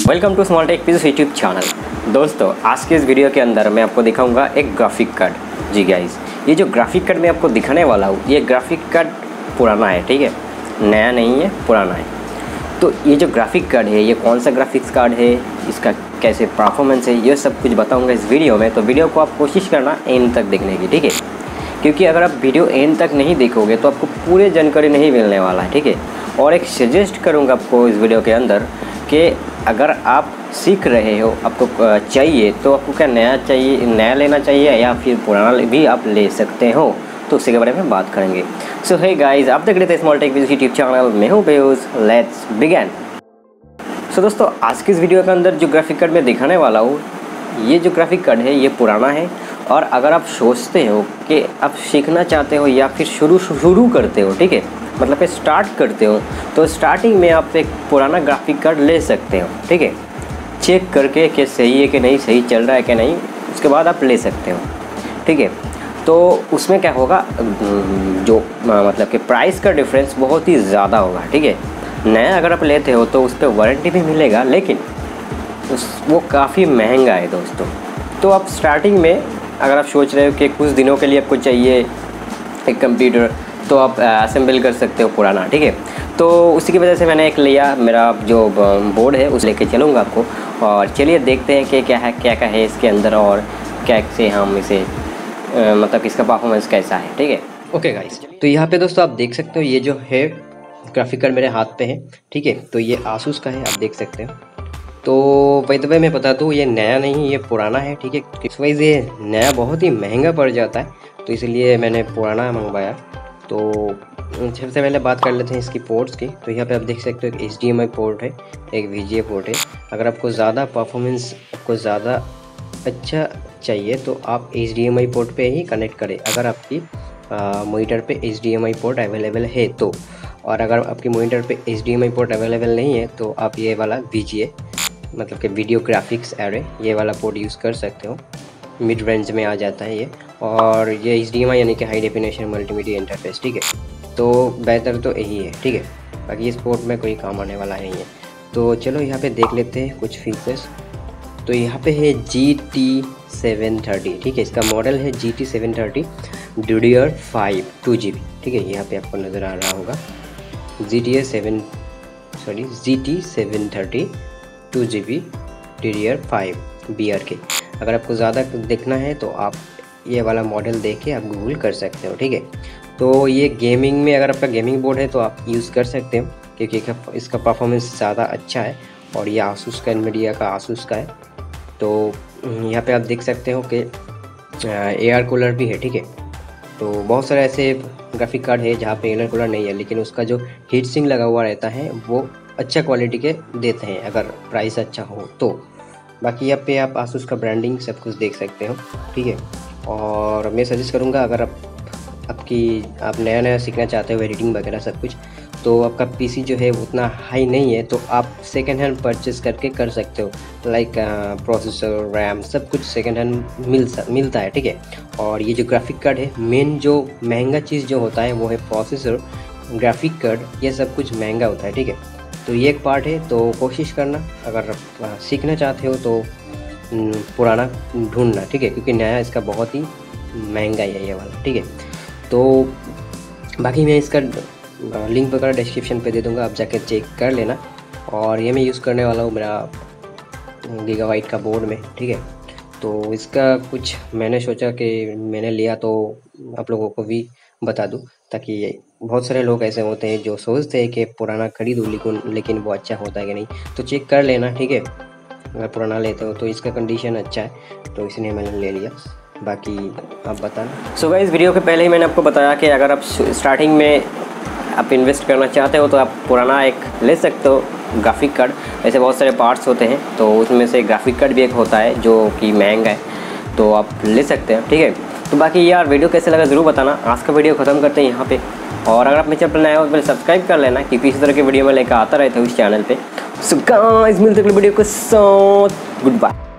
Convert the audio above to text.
Welcome to small tech piece YouTube channel. दोस्तों आज के इस वीडियो के अंदर मैं आपको दिखाऊंगा एक ग्राफिक कार्ड। जी गाइस, ये जो ग्राफिक कार्ड मैं आपको दिखाने वाला हूँ ये ग्राफिक कार्ड पुराना है, ठीक है, नया नहीं है, पुराना है। तो ये जो ग्राफिक कार्ड है ये कौन सा ग्राफिक्स कार्ड है, इसका कैसे परफॉर्मेंस है, ये सब कुछ बताऊँगा इस वीडियो में। तो वीडियो को आप कोशिश करना एंड तक देखने की, ठीक है, क्योंकि अगर आप वीडियो एंड तक नहीं देखोगे तो आपको पूरी जानकारी नहीं मिलने वाला है, ठीक है। और एक सजेस्ट करूँगा आपको इस वीडियो के अंदर कि अगर आप सीख रहे हो, आपको चाहिए तो आपको क्या नया चाहिए, नया लेना चाहिए या फिर पुराना भी आप ले सकते हो, तो उसी के बारे में बात करेंगे। सो हे गाइस, आप देख रहे थे स्मॉल टेक यूट्यूब चैनल, मैं हूँ बेयूस, लेट्स बिगिन। सो दोस्तों आज की इस वीडियो के अंदर जो ग्राफिक कार्ड मैं दिखाने वाला हूँ, ये जो ग्राफिक कार्ड है ये पुराना है। और अगर आप सोचते हो कि आप सीखना चाहते हो या फिर शुरू करते हो, ठीक है, मतलब कि स्टार्ट करते हो, तो स्टार्टिंग में आप एक पुराना ग्राफिक कार्ड ले सकते हो, ठीक है, चेक करके कि सही है कि नहीं, सही चल रहा है कि नहीं, उसके बाद आप ले सकते हो, ठीक है। तो उसमें क्या होगा, जो मतलब कि प्राइस का डिफरेंस बहुत ही ज़्यादा होगा, ठीक है। नया अगर आप लेते हो तो उस पर वारंटी भी मिलेगा, लेकिन वो काफ़ी महंगा है दोस्तों। तो आप स्टार्टिंग में अगर आप सोच रहे हो कि कुछ दिनों के लिए आपको चाहिए एक कंप्यूटर, तो आप असेंबल कर सकते हो पुराना, ठीक है। तो उसी की वजह से मैंने एक लिया, मेरा जो बोर्ड है उस लेके चलूँगा आपको, और चलिए देखते हैं कि क्या है, क्या क्या है इसके अंदर और कैसे हम इसे मतलब इसका परफॉर्मेंस कैसा है, ठीक है। ओके गाइस, तो यहाँ पे दोस्तों आप देख सकते हो ये जो है ग्राफिक कार्ड मेरे हाथ पे है, ठीक है। तो ये आसूस का है, आप देख सकते हो। तो बाय द वे मैं बता दूँ, ये नया नहीं, ये पुराना है, ठीक है। इस वाइज ये नया बहुत ही महंगा पड़ जाता है, तो इसलिए मैंने पुराना मंगवाया। तो सबसे पहले बात कर लेते हैं इसकी पोर्ट्स की। तो यहाँ पे आप देख सकते हो एक HDMI पोर्ट है, एक VGA पोर्ट है। अगर आपको ज़्यादा परफॉर्मेंस, आपको ज़्यादा अच्छा चाहिए तो आप HDMI पोर्ट पे ही कनेक्ट करें, अगर आपकी मॉनिटर पे HDMI पोर्ट अवेलेबल है तो। और अगर आपकी मॉनिटर पे HDMI पोर्ट अवेलेबल नहीं है तो आप ये वाला VGA मतलब कि वीडियो ग्राफिक्स एरे, ये वाला पोर्ट यूज़ कर सकते हो। मिड रेंज में आ जाता है ये, और ये HDMI यानी कि हाई डेफिनेशन मल्टीमीडिया इंटरफेस, ठीक है। तो बेहतर तो यही है, ठीक है, बाकी इस पोर्ट में कोई काम आने वाला नहीं है। तो चलो यहाँ पे देख लेते हैं कुछ फीचर्स। तो यहाँ पे है GT730, ठीक है, इसका मॉडल है GT730 DDR5 2GB, ठीक है, यहाँ पे आपको नज़र आ रहा होगा GT730 2GB DDR5 BRK। अगर आपको ज़्यादा देखना है तो आप ये वाला मॉडल देख के आप गूगल कर सकते हो, ठीक है। तो ये गेमिंग में, अगर आपका गेमिंग बोर्ड है तो आप यूज़ कर सकते हो, क्योंकि इसका परफॉर्मेंस ज़्यादा अच्छा है। और ये आसूस का, एनवीडिया का आसूस का है। तो यहाँ पे आप देख सकते हो कि एयर कूलर भी है, ठीक है। तो बहुत सारे ऐसे ग्राफिक कार्ड है जहाँ पे एयर कूलर नहीं है, लेकिन उसका जो हीट सिंक लगा हुआ रहता है वो अच्छा क्वालिटी के देते हैं, अगर प्राइस अच्छा हो तो। बाकी यहाँ पे आप आसूस का ब्रांडिंग सब कुछ देख सकते हो, ठीक है। और मैं सजेस्ट करूँगा, अगर आप नया सीखना चाहते हो एडिटिंग वगैरह सब कुछ, तो आपका PC जो है उतना हाई नहीं है तो आप सेकेंड हैंड परचेस करके कर सकते हो। लाइक प्रोसेसर, रैम सब कुछ सेकेंड हैंड मिलता है, ठीक है। और ये जो ग्राफिक कार्ड है, मेन जो महंगा चीज़ जो होता है वो है प्रोसेसर, ग्राफिक कार्ड, ये सब कुछ महंगा होता है, ठीक है। तो ये एक पार्ट है। तो कोशिश करना, अगर सीखना चाहते हो तो पुराना ढूंढना, ठीक है, क्योंकि नया इसका बहुत ही महंगा है ये वाला, ठीक है। तो बाकी मैं इसका लिंक वगैरह डिस्क्रिप्शन पे दे दूंगा, आप जाकर चेक कर लेना। और ये मैं यूज़ करने वाला हूँ मेरा गीगाबाइट का बोर्ड में, ठीक है। तो इसका कुछ मैंने सोचा कि मैंने लिया तो आप लोगों को भी बता दूं, ताकि बहुत सारे लोग ऐसे होते हैं जो सोचते हैं कि पुराना खरीदूं, लेकिन वो अच्छा होता है कि नहीं, तो चेक कर लेना, ठीक है। अगर पुराना लेते हो तो इसका कंडीशन अच्छा है, तो इसलिए मैंने ले लिया। बाकी आप बताना। सो गाइस, वीडियो के पहले ही मैंने आपको बताया कि अगर आप स्टार्टिंग में आप इन्वेस्ट करना चाहते हो तो आप पुराना एक ले सकते हो ग्राफिक कार्ड। ऐसे बहुत सारे पार्ट्स होते हैं, तो उसमें से ग्राफिक कार्ड भी एक होता है जो कि महंगा है, तो आप ले सकते हैं, ठीक है। तो बाकी यार वीडियो कैसे लगा ज़रूर बताना। आज का वीडियो ख़त्म करते हैं यहाँ पे, और अगर आप मेरे चैनल पर नए हो तो पहले सब्सक्राइब कर लेना, क्योंकि इसी तरह के वीडियो में लेकर आता रहता हूँ इस चैनल पे। सो गाइस, मिलते हैं अगले वीडियो के साथ, गुड बाय।